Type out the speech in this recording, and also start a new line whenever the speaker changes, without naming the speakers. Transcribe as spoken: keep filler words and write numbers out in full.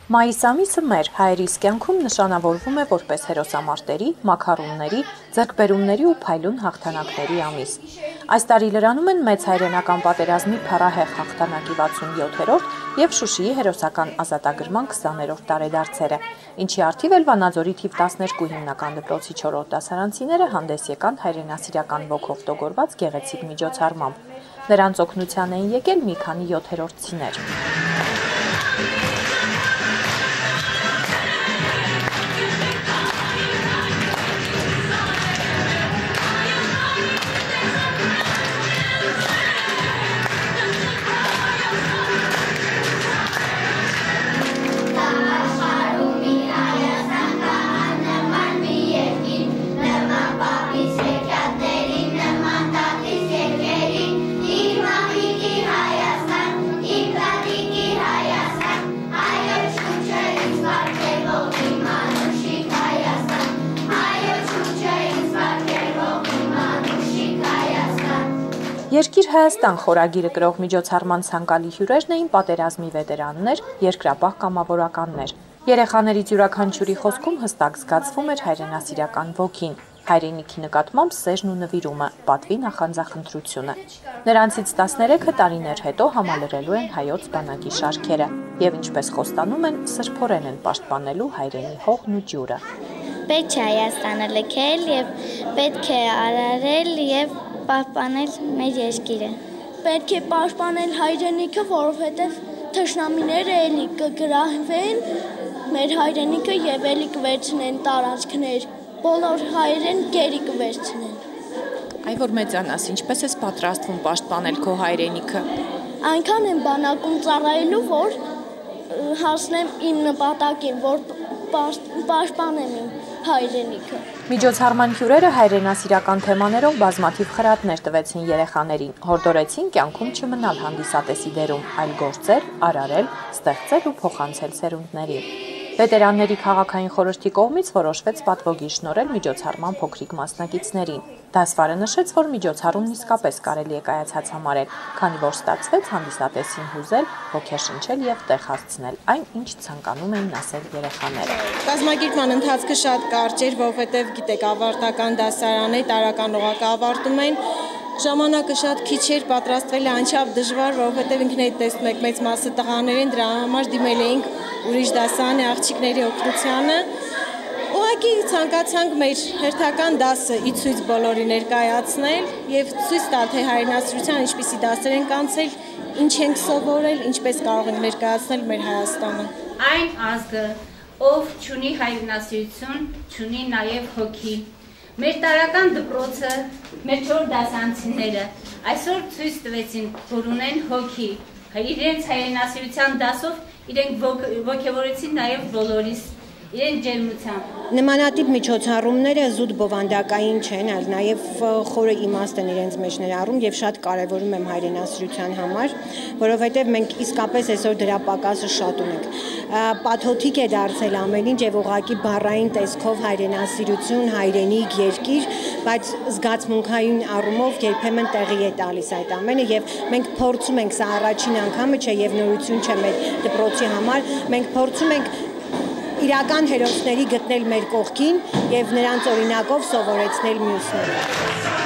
Մայիս ամիսը մեր հայերիս կյանքում նշանավորվում է որպես հերոսամարտերի, մաքարունների, ձեռքբերումների ու փայլուն հաղթանակների ամիս։ Այս տարի լրանում են մեծ հայրենական պատերազմի փառահեղ հաղթանակի վաթսունյոթերորդ և Շուշիի հերոսական ազատագրման քսաներորդ տարեդարձերը, ինչի առթիվ էլ Վանաձորի թիվ տասներկու հիմնական դպրոցի չորրորդ դասարանցիները հանդես եկան հայրենասիրական ոգով տոգորված գեղեցիկ միջոցառմամբ։ Նրանց օգնության էին եկել մի քանի յոթերորդցիներ։ Երկիր Հայաստան խորագիրը կրող միջոցառման ցանկալի հյուրերն էին պատերազմի վետերաններ, երկրապահ կամավորականներ։ Երեխաներից յուրաքանչյուրի խոսքում հստակ զգացվում էր հայրենասիրական ոգին, հայրենիքի նկատմամբ սերն ու նվիրումը, պատվի նախանձախնդրությունը։ Նրանցից տասներեքը տարիներ հետո համալրելու են հայոց բանակի շարքերը եւ ինչպես խոստանում են, սրբորեն են պաշտպանելու հայրենի հողն ու ջուրը։
Պետք է Հայաստանը լքել եւ պետք է արարել եւ պաշտպանել մեր երկիրը։
Պետք է պաշտպանել հայրենիքը, որովհետև թշնամիները էլի կգրավեն մեր հայրենիքը եւ էլի կվերցնեն տարածքներ, բոլոր հայերեն գերի կվերցնեն։
Այ որ մեծանաս, ինչպես ես պատրաստվում պաշտպանել քո հայրենիքը։
Այնքան եմ բանակում ծառայելու, որ հասնեմ իմ նպատակին, որ պաշտպանեմ իմ հայրենիքը։
Միջոցառման հյուրերը հայրենասիրական թեմաներով բազմաթիվ խրատներ տվեցին երեխաներին, հորդորեցին կյանքում չմնալ հանդիսատեսի դերում, այլ գործել, արարել, ստեղծել ու փոխանցել սերունդներին։ Վետերանների քաղաքային խորհրդի կողմից որոշվեց պատվոգիր շնորհել միջոցառման փոքրիկ մասնակիցներին։ Դասվարը նշեց, որ միջոցառումն իսկապես կարելի է կայացած համարել, քանի որ ստացվեց հանդիսատեսին հուզել, ոգեշնչել եւ տեղ հասցնել այն, ինչ ցանկանում էին ասել երեխաները։
Կազմակերպման ընթացքը շատ կարճ էր, որովհետեւ գիտեք, ավարտական դասարան է, տարական օղակը ավարտում են։ Ժամանակը շատ քիչ էր, պատրաստվել է անչափ դժվար, որովհետև ինքնեդ տեսնում եք մեծ մասը տղաներ են, դրա համար դիմել էինք ուրիշ դասարանի աղջիկների օգնությանը։ Ուղղակի ցանկացանք մեր հերթական դասը ի ցույց բոլորի ներկայացնել եւ ցույց տալ, թե հայրենասիրության ինչպիսի դասեր ենք անցել, ինչ ենք սովորել, ինչպես կարող ենք ներկայացնել մեր Հայաստանը։
Այն ազգը, ով չունի հայրենասիրություն, չունի նաեւ հոգի։ Մեր տարական դպրոցը, մեր չորրորդ դասարանցիները այսօր ցույց տվեցին, որ ունեն հոգի, իրենց հայրենասիրության դասով իրենք ոգևորեցին նաև բոլորիս, իրենք ջերմությամբ։
Նմանատիպ միջոցառումները զուտ բովանդակային չեն, այլ նաև խորը իմաստ են իրենց մեջ ներառում եւ շատ կարեւորում եմ հայրենասիրության համար, որովհետեւ մենք իսկապես այսօր դրա պակասը շատ ունենք։ Պաթոթիկ է դարձել ամեն ինչ եւ ուղղակի բառային տեսքով հայրենասիրություն, հայրենիք, երկիր, բայց զգացմունքային առումով երբեմն տեղի է տալիս այդ ամենը եւ մենք փորձում ենք, սա առաջին անգամը չէ եւ նորություն չէ մեր դպրոցի համար, մենք փորձում ենք իրական հերոսների գտնել մեր կողքին եւ նրանց օրինակով սովորեցնել մյուսներին։